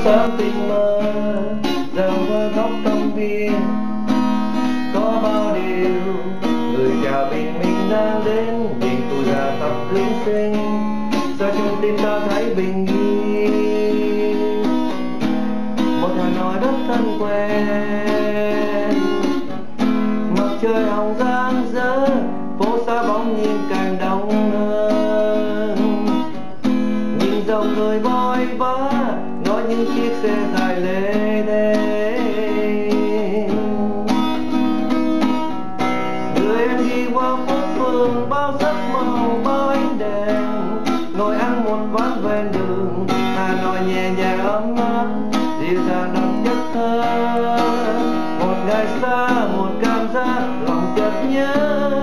sáng tình mơ rằng qua góc công viên có bao điều người chào bình minh đang đến, nhìn tôi ra tập lĩnh sinh sao trong tim ta thấy bình yên. Một Hà Nội rất thân quen, mặt trời hồng rạng rỡ, phố xa bóng nhìn càng đông hơn. Nhìn dòng người vội vã nói những chiếc xe dài lê đênh, đưa em đi qua phố phường bao sắc màu bao ánh đèn, ngồi ăn một ván ven đường. Hà Nội nhẹ nhàng ấm áp dịu dàng đậm chất thơ, một ngày xa một cảm giác lòng chợt nhớ,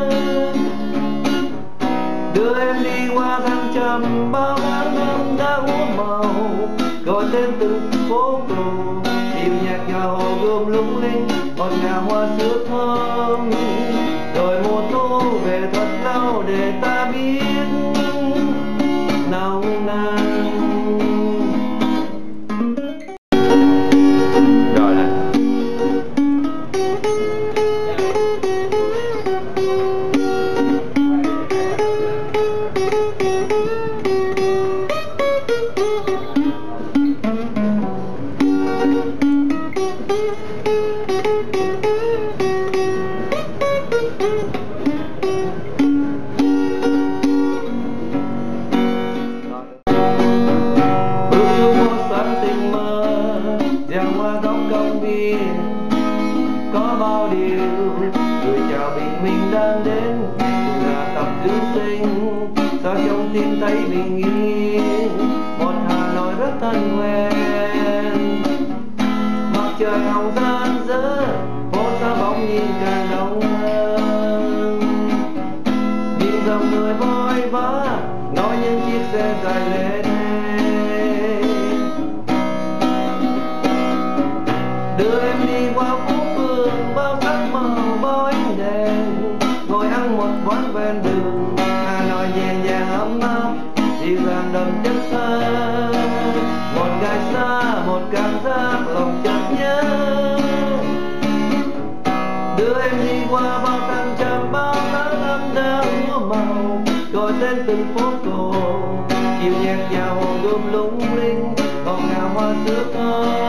đưa em đi qua thăng trầm bao tháng năm đã úa màu, gọi tên từng phố cổ chìm nhạc nhòa hồ gươm lung linh, ngọt ngào hoa sữa thơm. Rồi mùa thu về thật lâu để ta biết nồng nàn. Rồi này. Có bao điều người chào bình minh đang đến, tôi là tập cứu sinh sao trong tim thấy bình yên. Một Hà Nội rất thân quen, mặt trời hồng rạng rỡ, phố xa bóng nhìn càng đông hơn. Nhìn dòng người vội vã nói những chiếc xe dài lê đênh, đưa em đi qua phố phường bao sắc màu bao ánh đèn, ngồi ăn một quán ven đường. Hà Nội nhẹ nhàng ấm áp dịu dàng đậm chất thơ, một ngày xa một cảm giác lòng chợt nhớ, đưa em đi qua bao thăng trầm bao tháng năm đã úa màu, gọi tên từng phố cổ chiều nhạc nhào hồ gươm lung linh, ngọt ngào hoa sữa thơm.